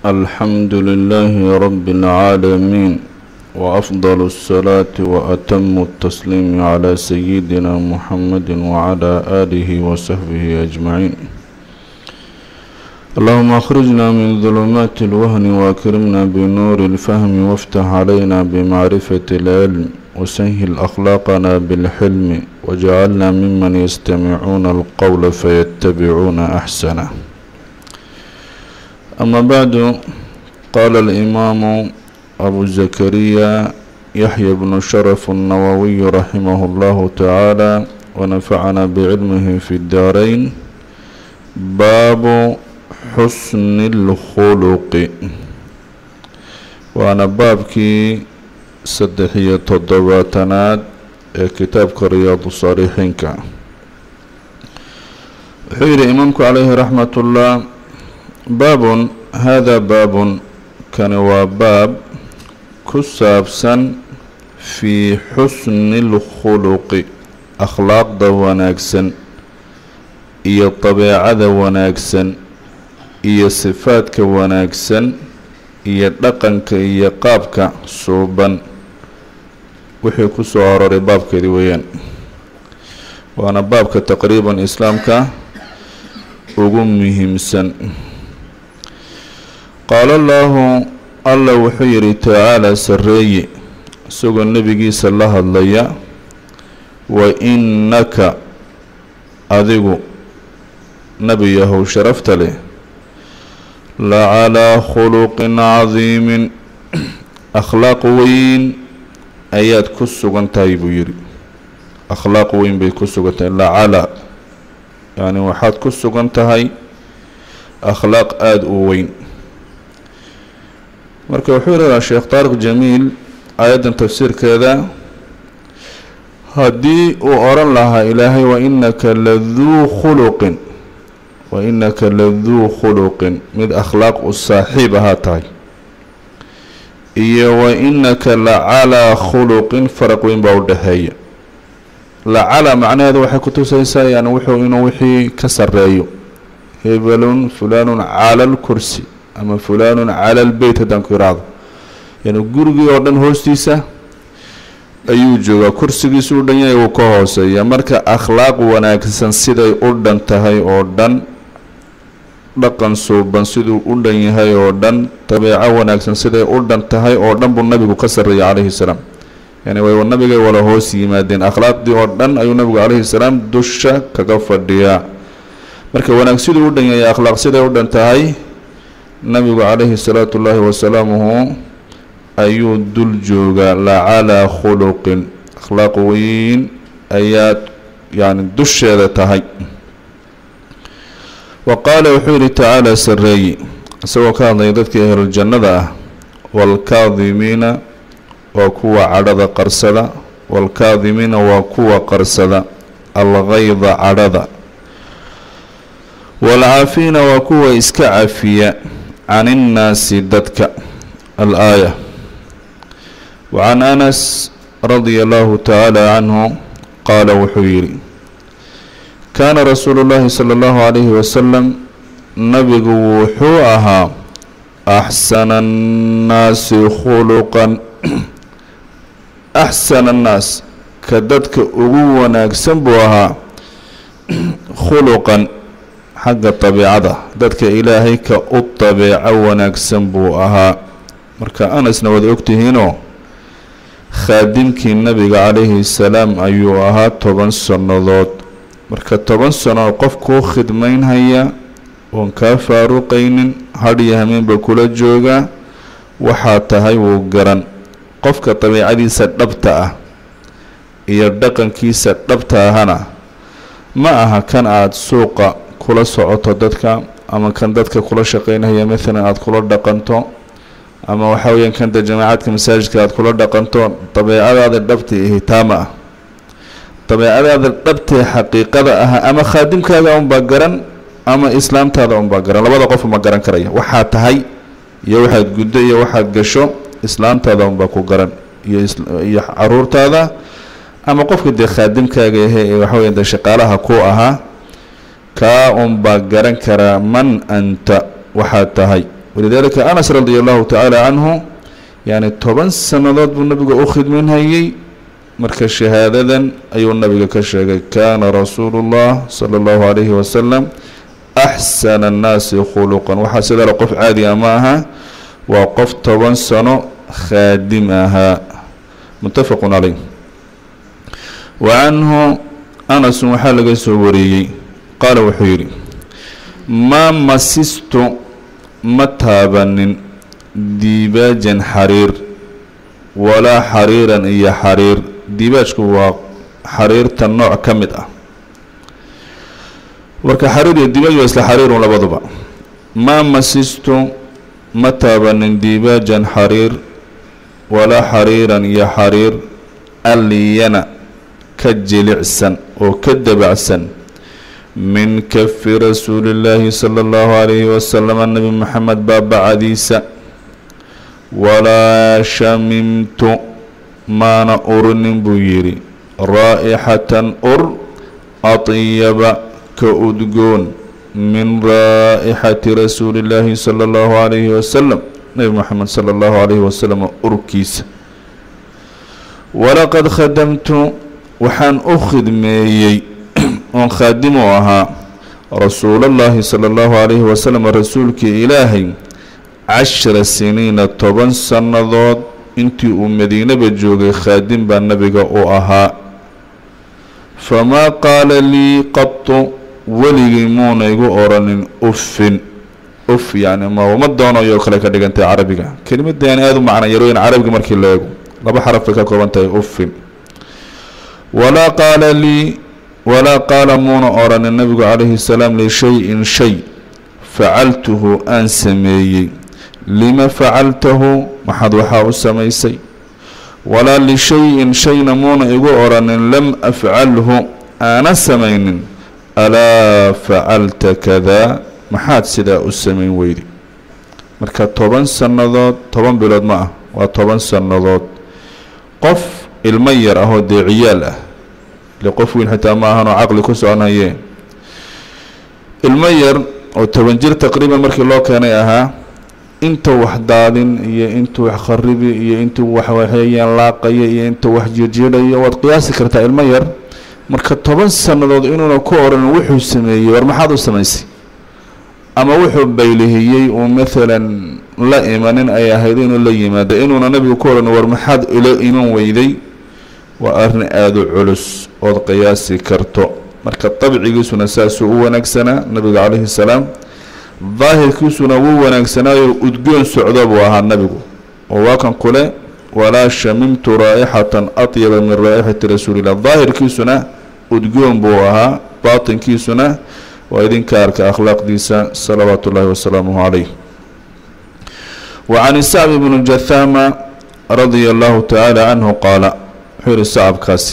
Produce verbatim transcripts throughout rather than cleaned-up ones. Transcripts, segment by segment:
الحمد لله رب العالمين وأفضل الصلاة وأتم التسليم على سيدنا محمد وعلى آله وصحبه أجمعين. اللهم أخرجنا من ظلمات الوهن وأكرمنا بنور الفهم وافتح علينا بمعرفة العلم وسهل أخلاقنا بالحلم وجعلنا ممن يستمعون القول فيتبعون أحسنه. أما بعد، قال الإمام أبو زكريا يحيى بن شرف النووي رحمه الله تعالى ونفعنا بعلمه في الدارين: باب حسن الخلق. وأنا بابكي سدحية الضباطنات كتاب رياض الصالحين. حير إمامك عليه رحمة الله: باب هذا باب كان وباب كسابسا في حسن الخلق، أخلاق دا وناكسن إيا الطبيعة دا وناكسن إيا صفات كوناكسن إيا دقنك إيا قابك صوبا وحي كسو عرر بابك ديويان. وانا بابك تقريبا إسلامك وقمهم سن. قال الله الله وحيري تعالى سري سوق النبي صلى الله عليه وسلم: وإنك أذيق نبيه شرفت له لعلى خلق عظيم، أخلاق وين آيات كسوغن تايبو يري أخلاق وين بي كسوغن لعلى يعني وحاد كسوغن تهي أخلاق آد وين. marka wuxuu yidhahdaa sheekh taariq jamiil aayaddan tafsiirkeeda haddii uu oran lahaa ilaahay wa innaka laduu khuluqin wa innaka laduu khuluqin mid akhlaaq u saaxiib ahaa tahay iyo wa innaka lacalaa khuluqin faraq weyn baa u dhexeeya. lacala macnaheedu waxay ku tusaysaa yani wuxuu inuu wixii ka sarreeyo. hebelun fulaanun cala alkursi ama fulaanun cala albeyt haddaan ku iraahdo, yani gurigii oo dhan hoostiisa ayuu joogaa, kursigiisu u dhan yahay wuu ka hooseeya. marka akhlaaq wanaagsan siday u dhan tahay oo dhan, dhaqan suuban siduu u dhan yahay oo dhan, dabeeco wanaagsan siday u dhan tahay oo dhan buu nabigu ka sarreeyay calayhi salaam. yani way nabigay wala hoos yimaadeen, akhlaaqdii oo dhan ayuu nabigu calayhi salaam dusha kaga fadhiyaa. marka wanaag siduu u dhan yahay, akhlaaq siday u dhan tahay, nabigu calayhi salaatu ullaahi wasalaamuhu ayuu dul joogaa. lacalaa khuluqin, akhlaaq weyn ayaad yani dusheeda tahay. wa qaala wuxuu yidhi tacaala sareeyi isagoo ka hadlaya dadkii ahluljannada ah: waalkaadimiina waa kuwa cadhada qarsada, waalkaadimiina waa kuwa qarsada algayda cadhada, waalcaafiina waa kuwa iska cafiya can innaasi dadka. alaaya. wacan anas radia allahu tacaala canhu qaala wuxuu yidhi: kaana rasuulu llaahi sala allahu calayhi wasalam nabigu wuxuu ahaa axsana annaasi khuluqan axsana annaas ka dadka ugu wanaagsan buu ahaa khuluqan xagga dabiicada, dadka ilaahay ka u dabeeco wanaagsan buu ahaa. marka anasna waad ogtihiinoo khaadimkii nabiga calayhi salaam ayuu ahaa toban sannadood. marka toban sano qof kuu khidmaynhaya oon kaa faaruqaynin, hadhiyo hameenba kula joogaa, waxaa tahay wuu garan. qofka dabiicadiisa dhabta ah iyo dhaqankiisa dhabta ahana ma aha kan aada suuqa kula socoto dadka, ama kan dadka kula shaqaynaya maalan aada kula dhaqanto, ama waxaa weyaan kanta jamaacadka masaajidka aada kula dhaqanto. dabeecadaada dhabta ihi taama ah. dabeecadaada dhabtee xaqiiqada ah ama khaadimkaaga unbaa garan ama islaamtaada unbaa garan, labada qof uma garan karaya. waxaa tahay iyo waxaad guddo iyo waxaad gasho, islaamtaada unbaa ku garan iyo iyo caruurtaada, ama qofka dee khaadimkaaga yahay ee waxa weyaan dee shaqaalaha ku ahaa kaa unbaa garan karaa man anta waxaad tahay ولذلك أنس رضي الله تعالى عنه يعني طبعا سنوات بالنبي أخذ منها يي مركز شهادة أي النبي كشهادة كان رسول الله صلى الله عليه وسلم أحسن الناس خلقا وحسد لقف عادي أماها وقف طبعا سنة خادمها متفق عليه. وعنه أنس وحلق سوري قال وحيري ما مسست متابن ديباجا حرير ولا حريرا إيا حرير ديباجك هو حرير تنوع كمدة ورك حرير الديباج ويسل حرير ولا بضبع ما مسست متابن ديباجا حرير ولا حريرا إيا حرير اللي ينا كجلعسا وكدبعسا من كف رسول الله صلى الله عليه وسلم النبي محمد باب عديسة ولا شممت ما نأرن بويري رائحة أر أطيب كأدقون من رائحة رسول الله صلى الله عليه وسلم نبي محمد صلى الله عليه وسلم أركيس. ولقد خدمت وحان أخذ ميي وخادمها رسول الله صلى الله عليه وسلم رسولك إلهي عشر سنين طبعا سنضاد انتي أمدين بجوغ خادم بالنبي أوها فما قال لي قط وليمون يقول أوران أف أف يعني ما هو مدونا يوكلك دقنتي عربي كلمة يعني هذا معنى يروين عربي مركي الله يقول لما حرفك كوانتي أف ولا قال لي ولا قال مون أوران النبي عليه السلام لشيء شيء فعلته أن سميي لما فعلته محد وحاو سميسي ولا لشيء شيء مون أوران لم أفعله أنا سمين ألا فعلت كذا محاد سدا السمين ويدي مركا طبعا سنضات طبعا بلاد معه وطبعا سنضات قف المير أهو دي عياله لقفوين حتى ما هنو عقل كسو عنها يه المير او تبنجير تقريبا مركي الله كان اها انت وحدادين iyo intu wax kharibi iyo intu wax waxayaan laaqay iyo intu wax jirjiray wad qiyaasi kartaa ilmo yar marka toban sanadood inuu ku oran wuxuu sameeyay war maxaad u samaysay ama wuxuu baylihiyay oo midalan la iimanin ay ahayd inuu la yimaado inuu nabiga ku oran war maxaad ila iiman weyday وأرن آذو علس أو قياسي كرتو مركا طبيعي كيسونا ساسو ونكسنا النبي عليه السلام ظاهر كيسونا ونكسنا يؤدقون سعوداب وها النبي وواكن قوله ولا شممت رائحة أطيب من رائحة رسول الله ظاهر كيسونا أدقون بوها باطن كيسونا وإذن كارك أخلاق ديسا صلوات الله وسلامه عليه. وعن السعب بن الجثامة رضي الله تعالى عنه قال حير الصعب كاسي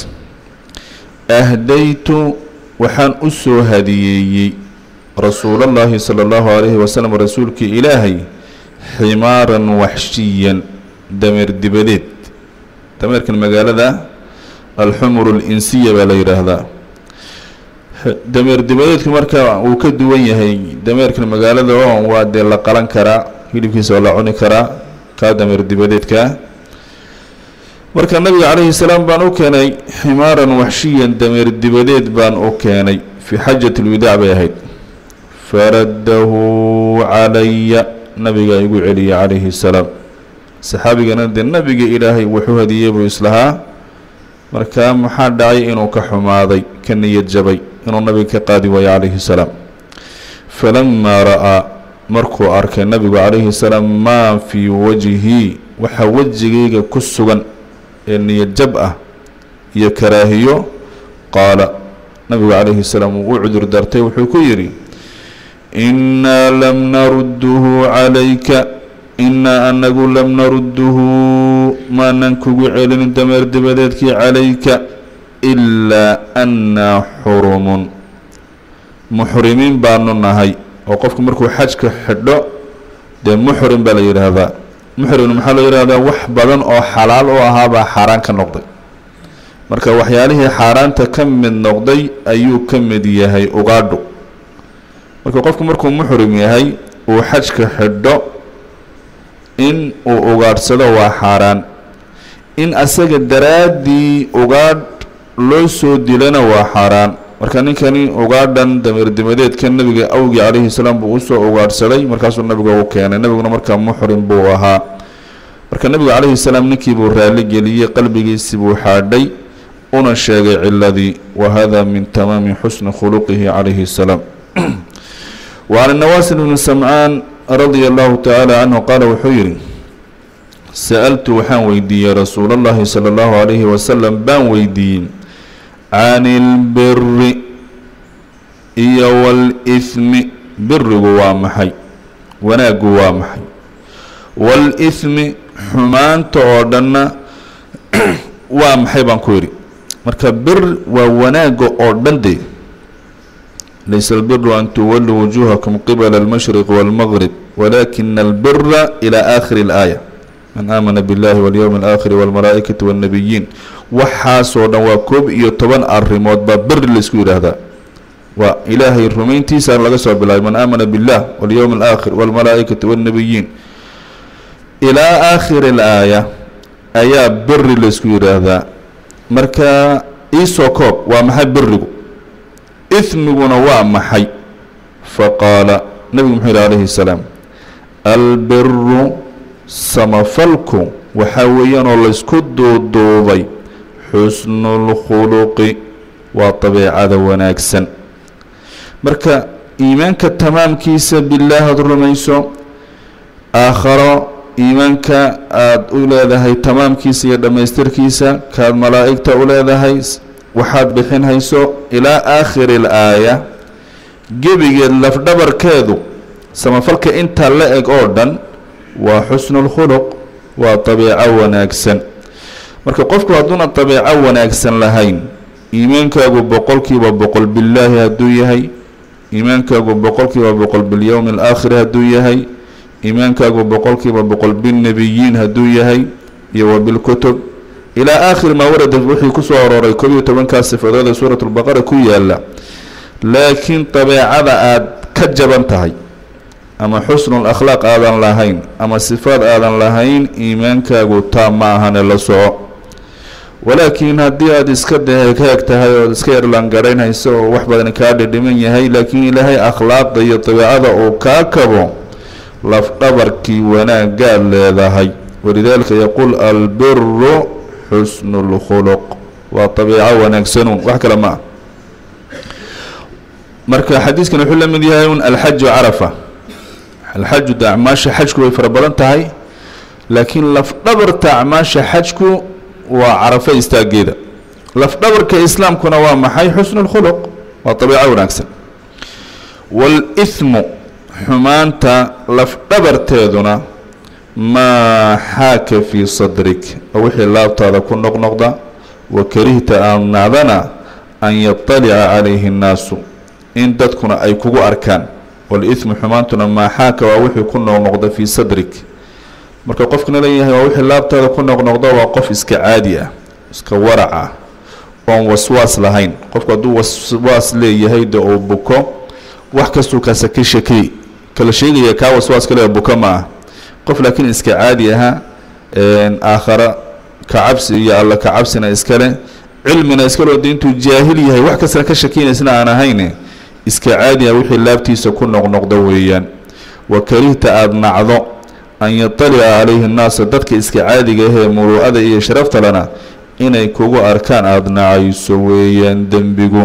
أهديت وحان أسو هديي رسول الله صلى الله عليه وسلم رسولك إلهي حمارا وحشيا دمر دبديت دمر كان مقال ذا الحمر الإنسية بلير هذا دمر دبديت كماركا وكدوية هي دمر كان مقال ذا وادي الله قلن كرا يلي كيسا ولا عوني كرا كا دمر دبديت كا marka nabiga calayhi salaam baan u keenay ximaaran waxshiyan dameer dibadeed baan u keenay fi xajat alwadaac bay ahayd faraddahu calaya nabiga igu celiyay calayhi salaam saxaabigana de nabiga ilaahay wuxuu hadiyey buu islahaa marka maxaa dhacay inuu ka xumaaday ka niyad jabay inuu nabiga ka qaadi waayo calayhi salaam falammaa ra'aa markuu arkay nabigu calayhi salaam maa fii wajhi waxa wejigayga ku sugan إني الجبأة هي كراهية قال نبي عليه السلام وعذر درتي وحكيري إنا لم نرده عليك إنا أن نقول لم نرده ما ننكو علن دمر دبدتك عليك إلا أن حرم محرمين بانو نهي وقفكم مركو حجك حدو ده محرم بلا هذا محرم محل يرادا wax badan oo xalaal oo ahaaba xaraan ka noqday marka waxyaalihi xaraanta ka mid noqday ayuu ka mid yahay ugaadho marka qofku markuu muxrim yahay oo xajka xidho in uu ugaadhsado waa xaaraan, in asaga daraaddii ugaadh loo soo dilana waa xaaraan. marka ninkani ugaadhan dameerdimadeedkan nabiga awgii calayhi salaam buu usoo ugaadhsaday, markaasuu nabiga u keenay. nabiguna markaa muxrim buu ahaa. marka nabiga calayhi salaam ninkii buu raali geliyey, qalbigiisii buu xaadhay, una sheegay ciladii. wa hada min tamaami xusni khuluqihi calayhi salaam. wa can nawaasil bni samcaan radia allahu tacaala canhu qaala wuxuu yidhi sa-altu waxaan weydiiyey rasuula allahi sala allahu calayhi wasalam baan weydiiyey can ilbiri iyo waalihmi. birigu waa maxay? wanaaggu waa maxay? waalihmi xumaanta oo dhanna waa maxay baan ku yidhi. marka bir waa wanaagga oo dhan dee laysa albiru an tuwalluu wujuuhakum qibala almashriq waalmaqrib walaakina albira ilaa aakhiri alaaya man aamana biاllahi walyowmi alaakhiri waalmalaa'ikati waannabiyiin. waxaasoo dhan waa koob iyo toban arrimood baa beri laysku yidhaahdaa. waa ilaahay rumayntiisa laga soo bilaabay man aamana biاllah walyowmi alaakhir waalmalaa'ikati waannabiyiin ilaa aakhiri alaaya ayaa beri laysku yidhaahdaa. marka iisoo koob waa maxay berigu? ihmiguna waa maxay? faqaala nabigu muxuu yihi calayhi salaam albiru samafalku waxaa weeyaanoo laysku duuduubay xusnulkhuluqi waa dabeecada wanaagsan. marka iimaanka tamaamkiisa billaah aad rumayso, aakharo iimaanka aada u leedahay tamaamkiisa iyo dhammaystirkiisa, kaad malaa'igta u leedahay, waxaad bixin hayso ilaa aakhiri alaaya, gebigeed lafdhabarkeedu samafalka intaa la eg oo dhan waa xusnulkhuluq, waa dabeeco wanaagsan. marka qofku hadduuna dabeeco wanaagsan lahayn, iimaankaagu boqolkiiba boqol billaahi hadduu yahay, iimaankaagu boqolkiiba boqol bilyowmi alaakhiri hadduu yahay, iimaankaagu boqolkiiba boqol binnebiyiin hadduu yahay iyo wa bilkutub ilaa aakhiri maa warada wixii ku soo arooray koob iyo tobankaas sifadood ee suurat lbaqara ku yaalla, laakiin dabeecada aad ka jaban tahay ama xusnul akhlaaq aadan lahayn ama sifaad aadan lahayn, iimaankaagu taa ma ahane la soco. walaakiin haddii aad iska deheeg tahay ood iska yarlaangaraynhayso oo wax badan kaa dhidhiman yahay, laakiin ilaahay akhlaaqda iyo dabeecada uu kaa kabo, lafdhabarkii wanaagaad leedahay. walidaalika yaquul albiru xusnulkhuluq, waa dabeeco wanaagsanuun, wax kale ma ah. marka xadiiskan wuxuu la mid yahay un alxaju carafa. alxaju de acmaasha xajku way fara badan tahay, laakiin lafdhabarta acmaasha xajku waa carafa istaageeda. lafdhabarka islaamkuna waa maxay? xusnulkhuluq, waa dabeeco wanaagsan. waalihmu xumaanta lafdhabarteeduna maa xaaka fii sadrik, oo wixii laabtaada ku noqnoqda, wa karihta aad nacdana an yatalica calayhi nnaasu, in dadkuna ay kugu arkaan. waalihmu xumaantuna maa xaaka waa wixii ku noqnoqda fii sadrik. marka qofkana leeyahay waa wixii laabtaada ku noqnoqda, waa qof iska caadi ah, iska warac ah, oon waswaas lahayn. qofku hadduu waswaas leeyahay de uu buko, wax kastuu kaasa ka shakey kala sheegaya kaa waswaas kale buka ma ah. qof laakiin iska caadi ahaa, aakhara kacabsi iyo alla kacabsina iskale, cilmina iskaloo de intuu jaahil yahay wax kastana ka shakeynaysna aan ahayne, iska caadi ah wixii laabtiisa ku noqnoqda weeyaan. wa karihta aada nacdo an yatalica calayhi nnaasa, dadka iska caadiga ahee muruu'ada iyo sharafta lana inay kugu arkaan aada nacayso weeyaan dembigu.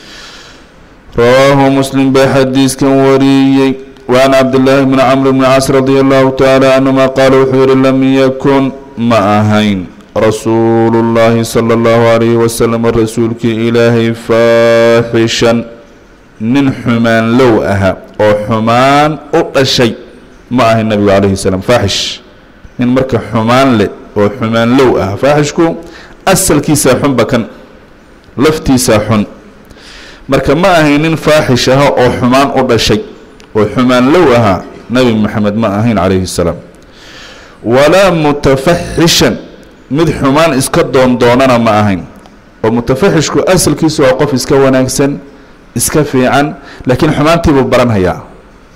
rawaahu muslim baa xadiiskan wariyey. وعن عبد الله بن عمرو بن عاص رضي الله تعالى عنهما قال وحور لم يكن ما أهين رسول الله صلى الله عليه وسلم الرسول كي إلهي فاحشا من حمان لو أها أو حمان أو الشيء ما أهين النبي عليه السلام فاحش من مركة حمان لي أو حمان لو أها فاحشكو أسل كيسا حن بكن لفتي ساحن مركة ما أهين فاحشها أو حمان أو الشيء وحمان لو أها نبي محمد ما أهين عليه السلام ولا متفحشا مد حمان اسكا دون دوننا ما أهين ومتفحشكو أسل كيسو وقف اسكا وناكسن اسكا فيعا لكن حمان تيبو بران هيا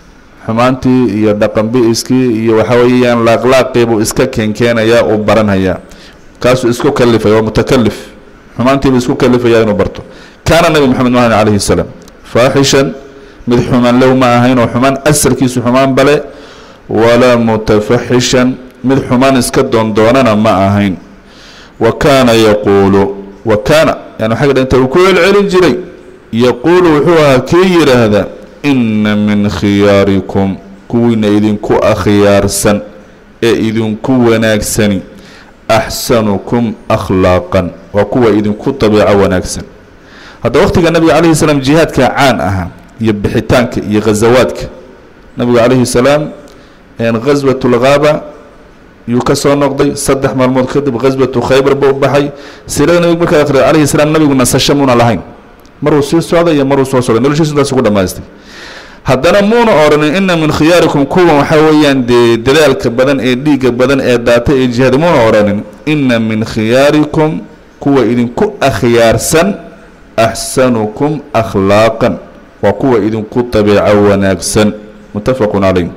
xumaantii iyo dhaqan bi'iskii iyo waxa weeyaan laaqlaaqii buu iska keenkeenayaa uu baranhayaa kaasuu isku kalifay waa mutakallif xumaantii buu isku kalifayaa inuu barto kaana nabi maxamed maahan calayhi salaam faaxishan mid xumaan low ma ahayn oo xumaan asalkiisu xumaan bale walaa mutafaxishan mid xumaan iska doondoonana ma ahayn wa kaana yaquulu wa kaana yani waxaa ka inta uu ku celcelin jiray yaquulu wuxuu ahaa kii yidhaahda inna min khiyaarikum kuwiina idinku akhyaarsan ee idinku wanaagsani axsanukum akhlaaqan waa kuwa idinku dabiico wanaagsan hadda waqtiga nabiga calayhi salaam jihaadka caan ahaa iyo bixitaanka iyo ghazawaadka nabiga calayhi salaam ghaswatu lghaaba yuu ka soo noqday saddex maalmood kadib ghaswatu khaybar buu baxay siirada nabiga markaa akhriya calayhi salaam nabigu nasasho muuna lahayn maruu sii socday iyo maruu soo socday noloshiisa intaas ugu dhammaystay haddana muuna oranin inna min khiyaarikum kuwan waxaa weeyaan dee dadaalka badan ee dhiigga badan ee daata ee jihaad muuna oranin inna min khiyaarikum kuwa idinku akhyaarsan axsanukum akhlaaqan waa kuwa idinku dabiico wanaagsan muttafaqun calayh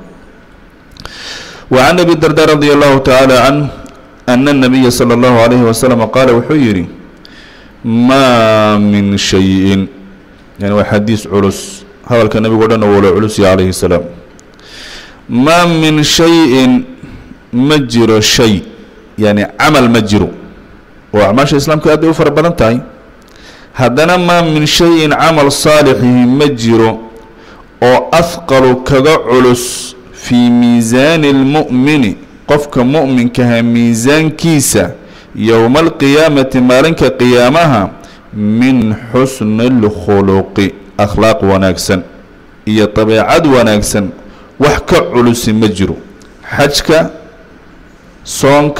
وعن أبي الدرداء رضي الله تعالى عنه أن النبي صلى الله عليه وسلم قال وحيري ما من شيء يعني وحديث علس هذا كان النبي قلنا ولا علس عليه السلام ما من شيء مجر شيء يعني عمل مجر وأعمال الإسلام كأدي وفر بلنتاي هذا ما من شيء عمل صالح مجر أو أثقل كذا علس في ميزان المؤمن قفك مؤمن كها ميزان كيسة يوم القيامة مالنك قيامها من حسن الخلق أخلاق وناكسن هي طبيعة وناكسن وحك علوس مجرو حجك صونك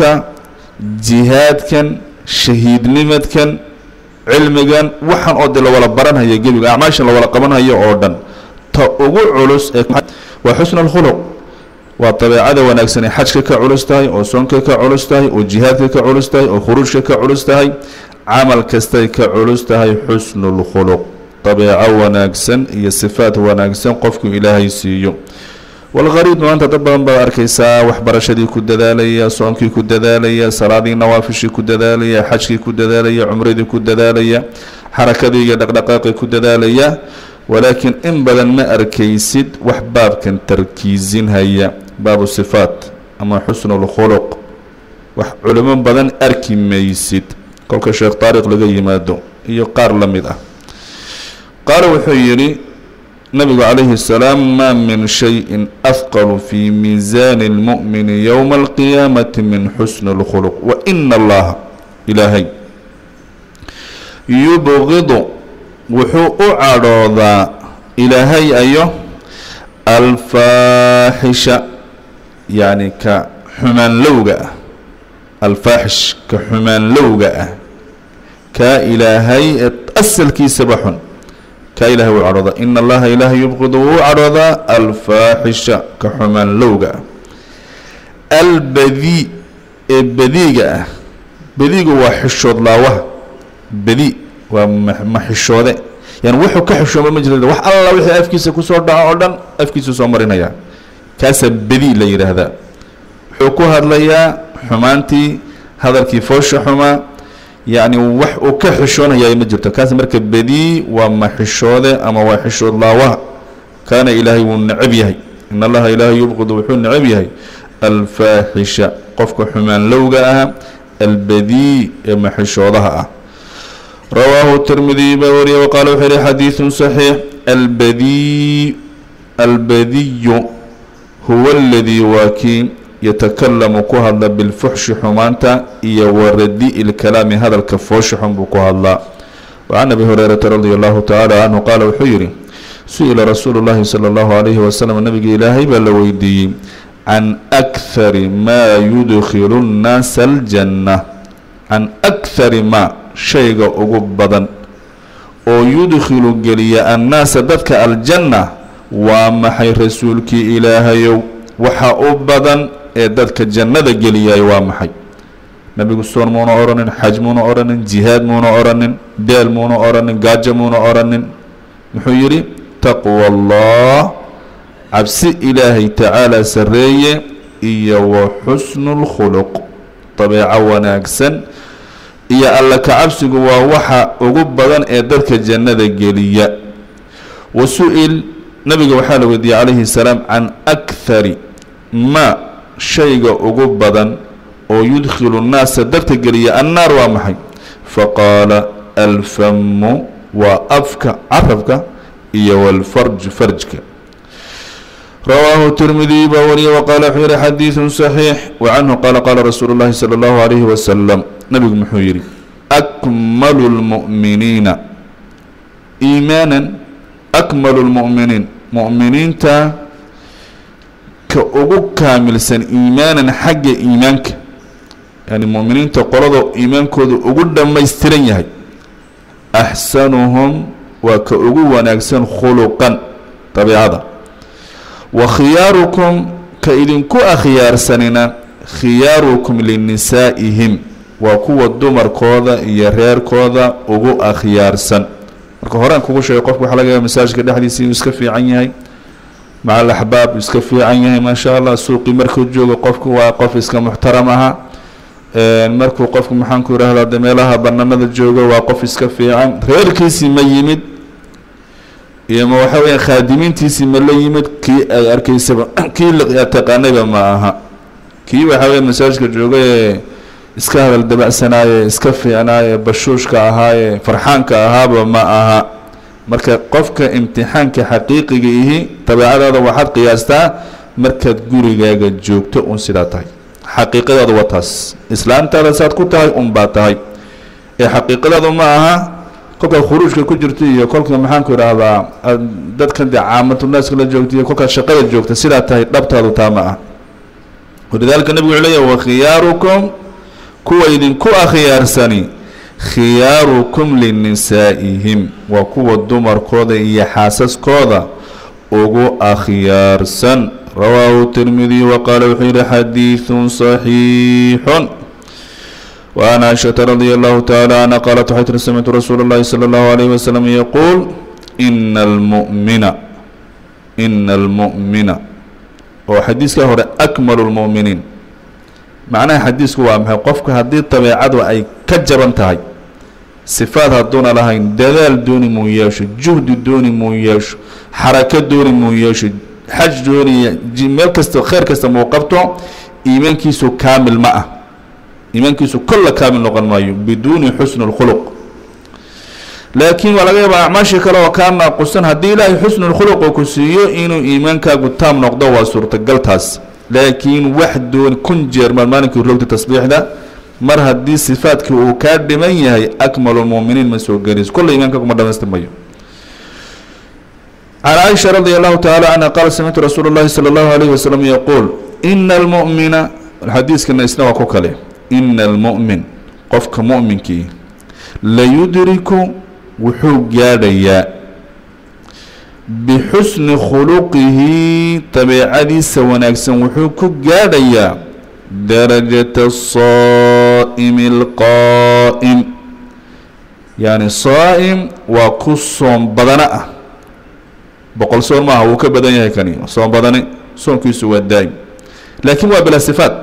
جهادك شهيد نمتك علمك وحن أودل ولا برنها يجيبك أعماشا ولا قبنها يعودن تأغو علوس وحسن الخلق وطبيعة وناكسن حجك كعلستاي أو صونك كعلستاي أو جهادك كعلستاي أو خروجك كعلستاي عمل كستاي كعلستاي حسن الخلق طبيعة وناكسن هي صفات وناكسن قفك إلهي سيو والغريب ما أنت طبعا باركيسا وحبر شدي كدداليا صونك كدداليا صلادي نوافشي كدداليا حجك كدداليا عمري كدداليا حركتي دقدقاقي كدداليا ولكن إن بدل ما أركيسد وحباب كان تركيزين هيا باب الصفات أما حسن الخلق وعلماء بدن أركي ميسد قولك الشيخ طارق لقي مادو يقار لمده قال وحيري نبي عليه السلام ما من شيء أثقل في ميزان المؤمن يوم القيامة من حسن الخلق وإن الله إلهي يبغض وحو عرضا إلهي أيه الفاحشة يعني كحمان لوغة الفاحش كحمان لوغة كإلهي أسل كي سبحن كإله وعرضا إن الله إله يبغض وعرضا الفاحشة كحمان لوغة البذيء البذيء بذيء وحشود لاوه بذيء ومحشوده يعني وحو كحشو مجرد وح الله وحي أفكيس كسور دعا أردن أفكيس سومرين يا كاسب بذيء لير هذا حكو هذا ليا حمانتي هذا الكيفوش حما يعني وح وكحشونه يا مجرد كاسب مركب بذيء ومحشوده أما وحشود لاوه كان إلهي ونعبيه إن الله إلهي يبغض وحو نعبيه الفاحشة قفك حمان لوغاها البذيء محشودها رواه الترمذي بوري وقال وحري حديث صحيح البذيء البذيء هو الذي واكين يتكلم كهلا بالفحش حمانتا يوردي الكلام هذا الكفوش حمب كهلا وعن ابي هريره رضي الله تعالى عنه قال وحيري سئل رسول الله صلى الله عليه وسلم النبي إلهي بلويدي عن أكثر ما يدخل الناس الجنة عن أكثر ما شيء أقبضا ويدخل جليا الناس ذاتك الجنة وما حي رسولك إلهي وحا أبدا ذاتك الجنة جليا وما حي نبي قصور مونا أورنن حج مونا أورنن جهاد مونا أورنن ديل مونا أورنن قاجة مونا أورنن محيري تقوى الله عبس إلهي تعالى سرية إيا وحسن الخلق طبيعة وناكسن إيا ألا كعبسك ووحا أقبضا إدرك الجنة الجلية. وسئل نبي وحاله ودي عليه السلام عن أكثر ما شيء أقبضا ويدخل الناس درك الجلية النار ومحي فقال الفم وأفك عرفك إيا والفرج فرجك. رواه الترمذي بوري وقال حير حديث صحيح. وعنه قال قال رسول الله صلى الله عليه وسلم نبي محيري أكمل المؤمنين إيمانا أكمل المؤمنين مؤمنين تا كأبو كامل سن إيمانا حق إيمانك يعني المؤمنين تقرضوا إيمانك أقول ما يسترين أحسنهم وكأبو ونكسن خلقا طبيعة. وخياركم كإذنكو أخيار سننا خياركم للنسائهم وكو الدمر كوذا يرير كوذا أغو أخيار سن. marka horaan kugu sheegay qofku waxa laga yaabaa masaajidka dhexdiisa inuu iska fiican yahay maca al-ahbaab iska fiican yahay ma sha Allah suuqi markuu joogo qofku waa qof iska muxtaram aha ee markuu qofku maxaan ku raahdaa meelaha bannaanada joogo waa qof iska fiican reerkiisi ma yimid iyo ma waxa weeye khaadimiintiisi ma la yimid kii ay arkaysaba kii la taqaanayba ma aha kii waxa weeye masaajidka joogo ee iska hadal dabacsanaaye iska fiicnaaye bashuushka ahaaye farxaanka ahaaba ma aha marka qofka imtixaanka xaqiiqiga ihi tabaacadaada waxaad qiyaastaa markaad gurigaaga joogto un sidaa tahay xaqiiqadaadu waa taas islaantaada saad ku tahay un baa tahay ee xaqiiqadaadu ma aha kolka khuruujka ku jirto iyo kolka maxaan ku idhaahdaa dadkan dee caamatulnaaska la joogta iyo kolkaad shaqada joogta sidaa tahay dhabtaadu taa ma aha walidaalika nabigu wuxuu leeyahay wakhiyaarukum kuwa idinku akhyaarsani khiyaarukum linisaa'ihim waa kuwa dumarkooda iyo xaasaskooda ugu akhyaarsan. rawaahu tirmidhi waqaala wuxuu yihi xadiidun saxiixun. وعن عائشة رضي الله تعالى عنها قالت حيث سمعت رسول الله صلى الله عليه وسلم يقول إن المؤمن إن المؤمن وحديث كهر أكمل المؤمنين معناه حديث هو أمها قفك هذه الطبيعة أي كجبن تهي صفات هدون لهين دلال دوني موياش جهد دوني موياش حركة دوني موياش حج دوني جمال كست خير كست موقفته إيمان كيسو كامل معه إيمان كيسو كل كامل نقل مايو بدون حسن الخلق. لكن ولا غير أعماشي كلا وكان قصان هدي لا حسن الخلق وكسيو إنه إيمان كاقو تام نقضه وصورة قلتاس لكن واحد دون كنجر مالمانك الروت التصبيح ده مر هدي صفات كوكاد بمية هي أكمل المؤمنين من سوق جريز كل إيمان كاقو مدام استميو. عن عائشة رضي الله تعالى عنها قال سمعت رسول الله صلى الله عليه وسلم يقول إن المؤمن الحديث كنا يسنوى كوكالي إن المؤمن قفك مؤمن كي لا يدرك وحوق ياديا بحسن خلقه طبيعتي سوناكسن وحوق ياديا درجة الصائم القائم يعني صائم وقصم بدناء بقول صوم ما هو كبدن يهكني صوم بدني صوم كيسو الدائم لكن هو بلا صفات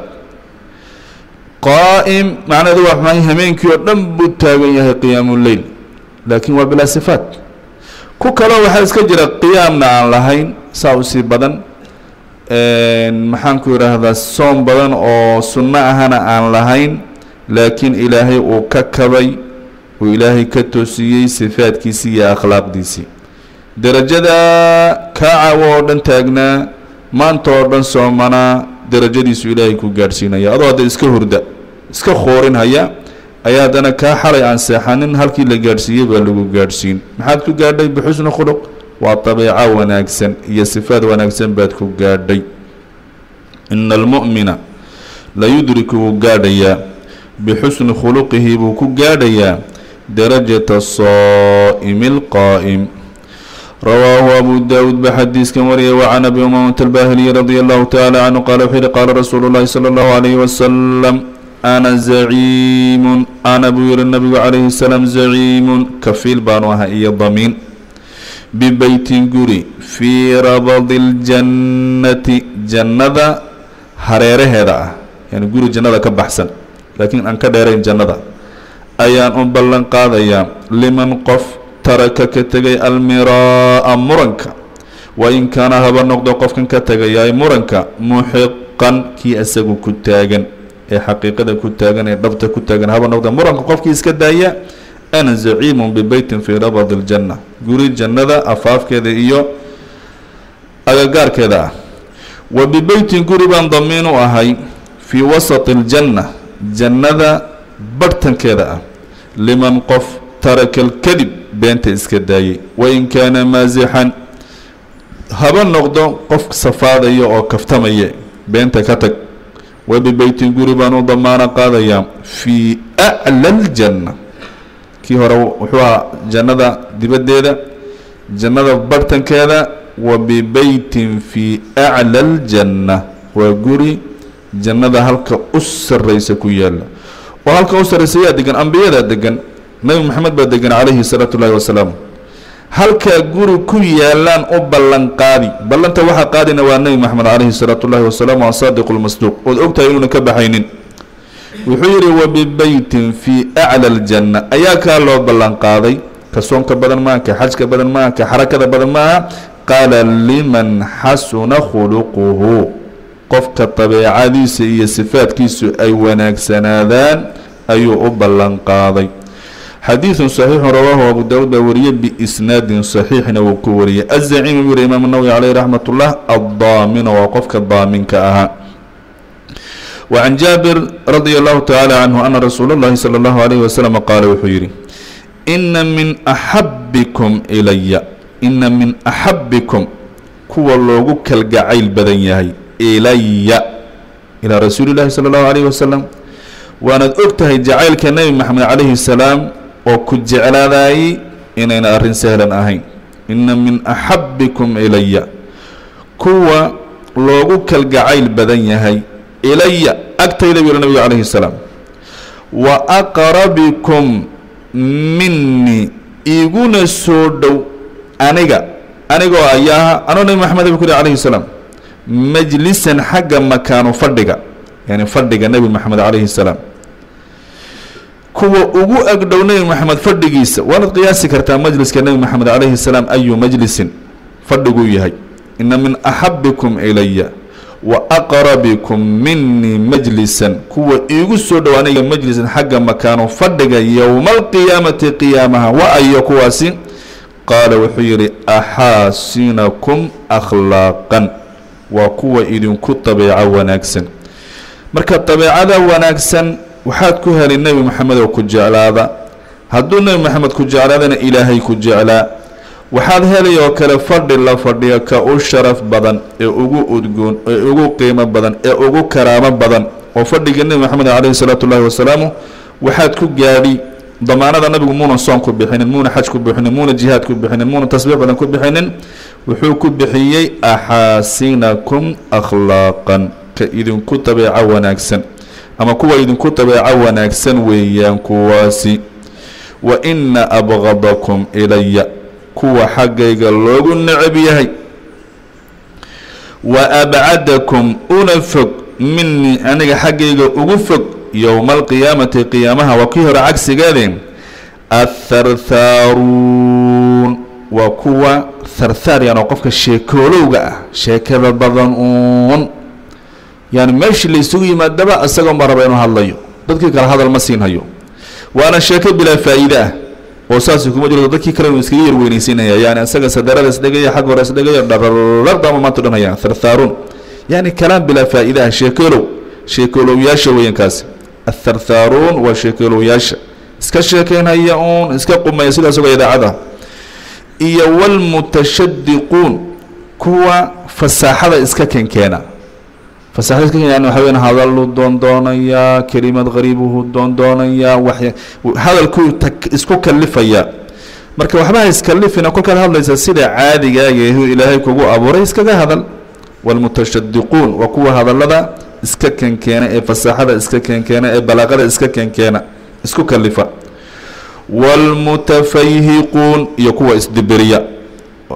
قائم معنى ذو ما يهمين كيو دم بتاغيه قيام الليل لكن هو بلا صفات كو كلا وحاس كجرا قيامنا عن لهين ساوسي بدن ان maxaan ku yiraahdaa soom badan oo sunna ahana aan lahayn laakiin ilaahay uu ka kabay oo ilaahay ka toosiyay sifaadkiisa iyo akhlaaqdiisa darajada kaacawo dhan taagnaa maanta oo dhan soomana darajadiisu ilaahay ku gaarsiinaya adoo hada iska hurda iska khoorin haya ayaa dana ka xalay aan seexanin halkii la gaarsiiyay baa lagu gaarsiin maxaad ku gaadhay bixusn khuluq waa tabiica wanaagsan iyo sifaad wanaagsan baad ku gaadhay. إن المؤمن لا يدرك gaadhaya بحسن خلقه buu ku gaadhaya درجة الصائم القائم. رواه أبو داود بحديث كمرية. وعن أبي أمامة الباهلي رضي الله تعالى عنه قال حين قال رسول الله صلى الله عليه وسلم أنا زعيم أنا بير النبي عليه السلام زعيم كفيل بانوها إيا الضمين ببيت قري في ربض الجنة جنة هريره هذا يعني قري جنة كبحسن لكن أنك ديرين جنة أيان أبلن قاضيا لمن قف ترك كتغي المراء مرنك وإن كان هذا النقد قف كتغي مرنك محقا كي أسقو كتاغن ee xaqiiqada ku taagan ee dhabta ku taagan haba noqda muranka qofkii iska daaya ana zaciimun bibaytin fi rabad aljanna guri jannada afaafkeeda iyo agagaarkeeda ah wa bibaytin guri baan damiin u ahay fi wasat aljanna jannada bartankeeda ah liman qof taraka alkadib beenta iska daayay wa in kaana maazixan haba noqdo qof safaadayo oo kaftamaya beenta ka tag وببيت قربان وضمان قاضيا في أعلى الجنة كي هو وحوها جنة دبديدة جنة برتن كذا وببيت في أعلى الجنة وقري جنة هلك أسر رئيس كويالا وهلك أسر رئيسية دقن أنبياء دقن نبي محمد بدقن عليه الصلاة والسلام halka guri ku yaalaan u ballan qaadi ballanta waxa qaadina waa nabi maxamed alayhi salatu wallahi wasallam wa sadiqul masduq oo ogtahay inuu ka baxaynin wuxuu yiri wa bi baytin fi a'la aljanna ayaka loo ballan qaaday ka soonka badan ma ka xajka badan ma ka xarakada badan ma qala liman hasuna khuluquhu qofka tabiicadiisa iyo sifaadkiisu ay wanaagsanaadaan ayuu u ballan qaaday حديث صحيح رواه أبو داود بوريه بإسناد صحيح وكوريه الزعيم يقول الإمام النووي عليه رحمة الله الضامن وقفك الضامن كأها وعن جابر رضي الله تعالى عنه أن رسول الله صلى الله عليه وسلم قال وحيري إن من أحبكم إلي إن من أحبكم كو اللوغو كالقعيل بدنياهي إلي إلى رسول الله صلى الله عليه وسلم وأنا أكتهي جعيل كالنبي محمد عليه السلام وكجعل ذاي إننا أرن سهلا أهين إن من أحبكم إلي كوا لوغو كالقعيل بدنياهي إلي أكتهي لبي النبي عليه السلام وأقربكم مني إيقون السودو أنيقا أنيقا أياها أنا نبي محمد بكري عليه السلام مجلسا حقا مكانو فردقا يعني فردقا نبي محمد عليه السلام كوا ugu agdhow nabi maxamed fadhigiisa waana qiyaasi kartaa majliska nabi maxamed alayhi salaam ayu majlisin fadhigu yahay inna min ahabbikum ilayya wa aqrabikum minni majlisan kuwa igu soo dhawaanaya majlisan xagga makaano fadhiga yawmal qiyaamati qiyaamaha wa ayu kuwaasi qala wuxuu yiri ahasinakum akhlaqan wa kuwa idinku tabiica wanaagsan marka tabiicada wanaagsan waxaad ku helin nabi maxamed oo ku jeclaada hadduu nabi maxamed ku jeclaadana ilaahay ku jeclaa waxaad helay oo kale fadhi la fadhiya ka u sharaf badan ee ugu udgoon ee ugu qiimo badan ee ugu karaamo badan oo fadhiga nabi maxamed alayhi salatu wallahi wasallam waxaad ku gaadhi damaanada nabigu muuna soon ku bixinin muuna xaj ku bixinin muuna jihaad ku bixinin muuna tasbiix badan ku bixinin wuxuu ku bixiyay ahasinakum akhlaqan ka idinku tabiica wanaagsan أما كوا إذن كتب عوانا سنويا كواسي وإن أبغضكم إلي كوا حقيق اللوغ النعبيهي وأبعدكم أنفق مني أنا حقيق أغفق يوم القيامة قيامها وكهر عكس قادم الثرثارون وكوا ثرثار يعني وقفك الشيكولوغا شيكل البضنون يعني ماشي اللي يسوي ما دبا أسقى مرة بينه هالليو ضدك كره هذا المسين هيو وأنا شاكر بلا فائدة وأساسكم مجرد ضدك كره مسكير وينسين هي يعني أسقى سدرة سدقية حق ورا سدقية دبر لرضا ما تدون هي ثرثارون يعني كلام بلا فائدة شاكروا شاكروا ياشا وينكاس الثرثارون وشاكروا ياشا اسكا شاكين هيئون اسكا قم يسير أسقى إذا عدا إيا والمتشدقون كوا فساحة اسكا كين كينا فصحيح يعني وحوين هذا اللي دون دونيا كلمة غريبه دون دونيا وحي هذا الكل تك اسكو كلفيا مركب وحبها يسكلفنا كل كان هذا ليس سيد عادي جاي هو إلهي كوجو أبو رئيس كذا هذا والمتشدقون وقوة هذا اللذا اسككن كينا فصحة اسككن كينا بلاغة اسككن كينا اسكو كلفة والمتفيهقون يقوى اسدبريا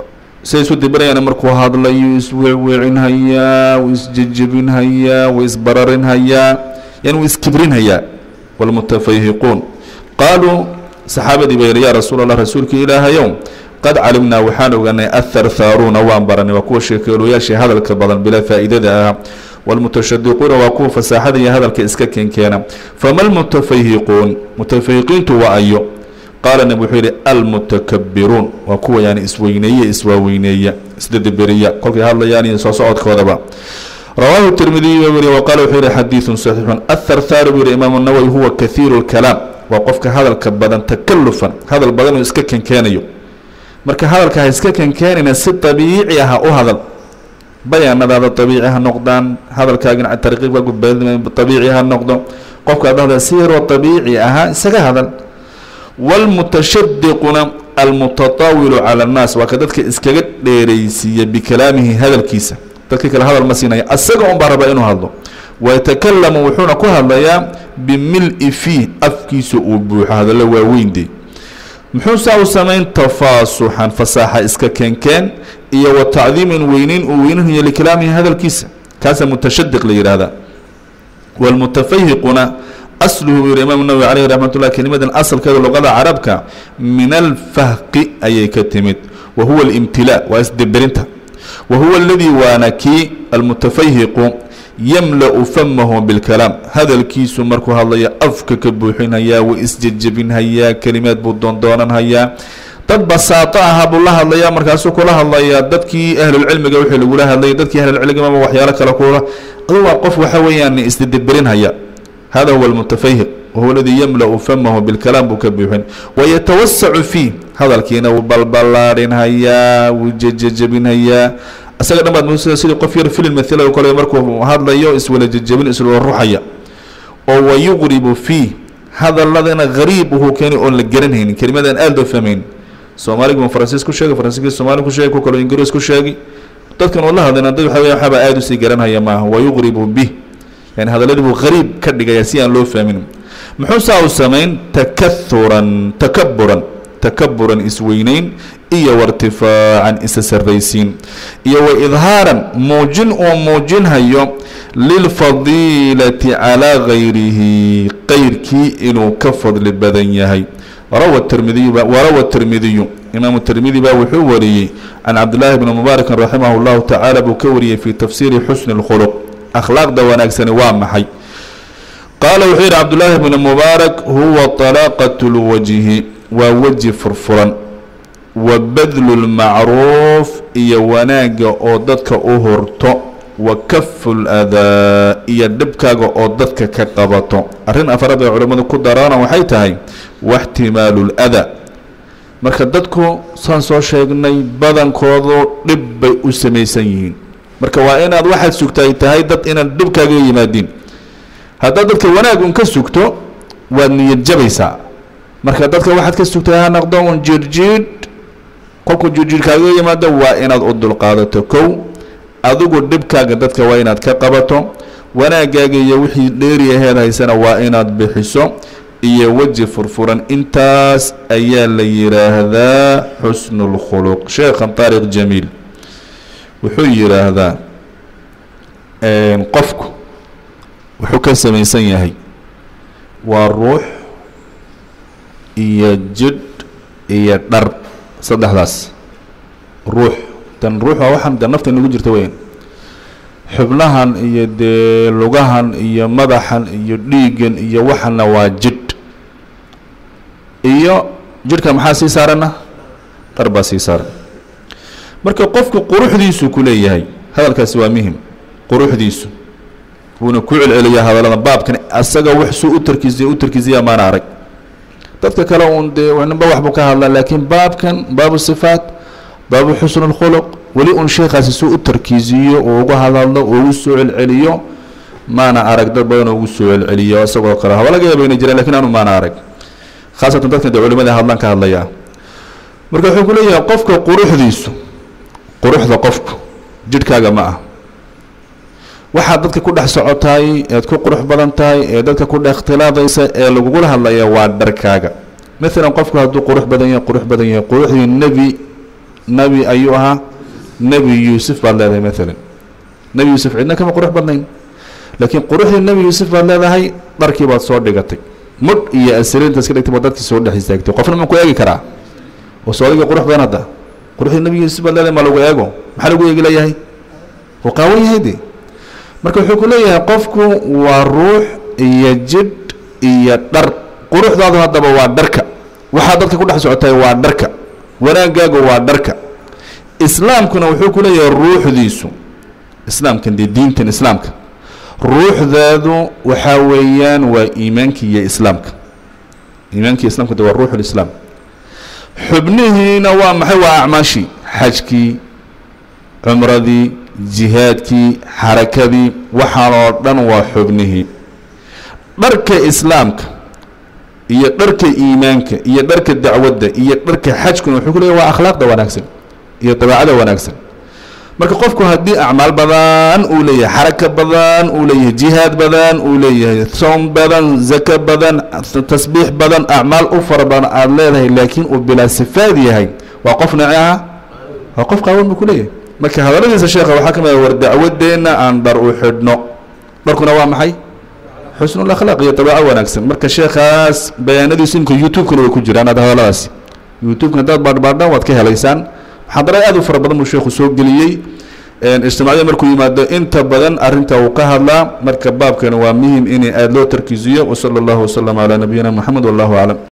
سيسو دبريان مركو هذا لا يسوعين هيا ويسججبين هيا ويسبررين هيا يعني ويسكبرين هيا والمتفيهقون قالوا صحابة بير يا رسول الله رسولك إله يوم قد علمنا وحانو أن أثر ثارون وانبرني وكو شكلوا يا شي هذا الكبضا بلا فائدة ده والمتشدقون وكو فساحة هذا الكإسكاكين كان فما المتفيهقون متفيهقين تو أيو قال النبي حيري المتكبرون وكو يعني إسوينية إسواوينية إسددبرية قلت هذا يعني صوصعود كوضبا رواه الترمذي وقال حيري حديث صحيح أثر ثارو الإمام النووي هو كثير الكلام وقفك هذا الكبدان تكلفا هذا البدن إسكاكين كان يو marka hadalka iska kan keenina si tabiici ah oo hadal bayaanada tabiici ah noqdaan hadalkaaga aan tariiqba gudbeen tabiici ah noqdo qofka hadalka siiro tabiici ah isaga hadal wal mutashaddiquna al mutatawil ala an-nas wa kadadka iskaga dheereysiya bi kalaamihi hadalkiisa dadka kala hadal ma siinaya asaga oo baraba inuu hadlo wa yatakallamu wuxuna ku hadlaya bi mil'i fi afkiisa uu buuxo hadal waaweyntii محوسا وسمين تفاصحا فصاحة إسكا كان كان إيا وتعظيم وينين وينين هي لكلامه هذا الكيس كاسا متشدق لي هذا والمتفيهقون أصله الإمام النووي عليه رحمة الله كلمة أصل كذا لغة عربك من الفهق أي كتمت وهو الامتلاء وأسدبرنتها وهو الذي وانكي المتفيهق يملأ فمه بالكلام هذا الكيس مركو هالله أفكك بوحين هيا وإسججبين هيا كلمات بودون دونان هيا طب بساطاها بالله الله يا مركاسو كلها الله يا ددكي أهل العلم جوحي لقولها الله ددكي أهل العلم ما وحيالك لقوله هو قف وحويا أن استدبرين هيا هذا هو المتفيهق وهو الذي يملأ فمه بالكلام بكبوحين ويتوسع فيه هذا الكينا وبلبلارين هيا وجججبين هيا أسأل نبض موسى سيد قفير في المثلة وقال يمركو هذا لا يؤس ولا ججبين اسل الروحية أو يغرب فيه هذا الذي غريب وهو كان يقول لك جرنهين كلمة أن ألد فمين سومالي من فرنسيسكو شاقي فرنسيسكو سومالي كو شاقي كوكولو إنجليسكو شاقي تذكر والله هذا نضيف حبا حبا آدو سي جرنها يماه ويغرب به يعني هذا الذي هو غريب كدق يسيان لو فمين محوسا وسمين تكثرا تكبرا تكبرا إسوينين إيا وارتفاعا إسسريسين إيا وإظهارا موجن وموجن هيو للفضيلة على غيره غير كي إنو كفض للبدن يهي روى الترمذي وروى الترمذي إمام الترمذي وحوري عن عبد الله بن مبارك رحمه الله تعالى بكوري في تفسير حسن الخلق أخلاق دواناك سنوام محي قال وحير عبد الله بن مبارك هو طلاقة الوجه ووجه فرفرا وبذل المعروف إيا وناقة أو ددك أهرتو وكف الأذى إيا دبكاق أو ددك كقبطو أرين أفراد العلماء كدرانا وحيتهاي واحتمال الأذى marka dadku saan soo sheegnay badankoodu dhib bay u sameeysan yihiin marka waa inaad waxaad sugtay tahay dad inaan dhibkaaga yimaadin hadda dadka wanaag un ka sugto waad niyad jabaysaa marka dadka waxaad ka sugtay ha noqdo un jirjid qofku jirjidkaaga yimaado waa inaad u dulqaadato kow adigu dhibkaaga dadka waa inaad ka qabato wanaagaaga iyo wixii dheeriyaheed haysana waa inaad bixiso iyo waji furfuran intaas ayaa la yiraahdaa xusnul khuluq sheekhan Tariq Jamil wuxuu yiraahdaa een qofku wuxuu ka samaysan yahay waa ruux iyo jid iyo dhar saddexdaas ruux tan ruux waa waxan dan nafta nagu jirta weyn xubnahan iyo de lugahan iyo madaxan iyo dhiigan iyo waxana waa jid iyo jirka maxaa sii saarana qarba sii saaran marka qofku quruxdiisu ku leeyahay hadalkaasi waa muhiim quruxdiisu wuuna ku celceliyaa hadalada baabkan asaga wax soo u tarkiisay u tarkiisaya ma arag dadka kale oo de waxba waxba ka hadla laakiin baabkan baabu sifaat baabu husnul khuluq wali un sheekhaasi soo u tarkiisiyo oo uga hadalno oo u soo celceliyo maana arag dad badan oo ugu soo celceliyo asagoo kale hawla laga yaabay inay jiraan laakiin aanu maana arag khaasatan dadka culimada hadlan ka hadlaya marka wuxuu ku leeyahay qofka quruxdiisu quruxda qofku jidhkaaga ma ah waxa dadka ku dhax socotay ee ku qurux badan tahay ee dadka ku dhax ikhtilaadaysa ee lagu gula hadlaya waa dharkaaga مثلا qofku haduu qurux badan yahay qurux badan yahay quruxdii nabi nabi ayuu ahaa nebi yuusuf baad leedahay maalan nebi yuusuf cidna kama qurux badnayn laakiin quruxdii nebi yuusuf baad leedahay dharkii baad soo dhigatay mudh iyo asiriinta iska dhigtay baad dadkii soo dhex istaagtay qofna ma ku eegi karaa oo soodiga qurux badan hadda quruxdii nebi yuusuf baad leedahay ma lagu eego maxaa lagu eegi leeyahay wuu qaawan yahay de marka wuxuu ku leeyahay qofku waa ruux iyo jidh iyo dhar quruxdaadu haddaba waa dharka waxaa dadka ku dhex socotay waa dharka wanaagaagu waa dharka islaamkuna wuxuu ku leeyahay ruuxdiisu islaamkan dee diintan islaamka ruuxdaadu waxaa weeyaan waa iimaankii iyo islaamka iimaankii islaamka de waa ruuxu lislaam xubnihiina waa maxay waa acmaashii xajkii cumradii jihaadkii xarakadii waxaan oo dhan waa xubnihii dharka islaamka iyo dharka iimaanka iyo dharka dacwadda iyo dharka xajkuna wuxuu ku leeyahay waa akhlaaqda wanaagsan iyo dabeecada wanaagsan marka qofku haddii acmaal badan uu leeyahay xaraka badan uu leeyahay jihaad badan uu leeyahay soom badan zaka badan tasbiix badan acmaal u fara badan aad leedahay laakiin uu bilaa sifaad yahay waa qof naci ah waa qof qaawan buu ku leeyahay marka hadaladiisa sheekha waxaa ka mid ah war dacwadeenna aan dhar u xidhno dharkuna waa maxay xusnul akhlaaq iyo dabeeco wanaagsan marka sheekhaas bayaanadiisu imka youtube-kuna way ku jiraan aad hadaladaasi youtube-ka haddaad baadhbaadhaan waad ka helaysaan muxaadaraad aad u fara badan buu sheekhu soo geliyey ijtimaaciyada markuu yimaado inta badan arrinta uu ka hadlaa marka baabkana waa muhim in aad loo tarkiisiyo wasala allahu wasalam calaa nabiyina moxamed wallahu aclam